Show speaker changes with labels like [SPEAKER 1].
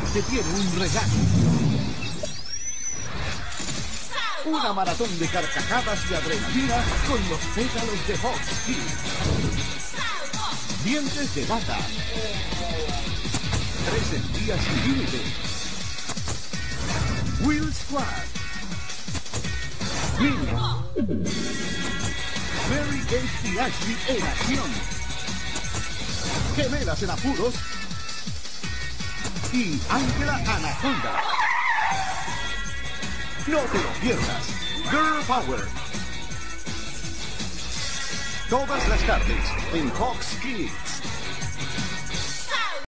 [SPEAKER 1] te tiene un regalo. Una maratón de carcajadas y adrenalina con los pétalos de Hawks Kids. Dientes de gata. 13 días sin límite. Will Squad. Minion. Mary Kate y Ashley en acción. Gemelas en apuros. Y Ángela Anaconda. No te lo pierdas. Girl Power. Todas las tardes en Hawks Kids.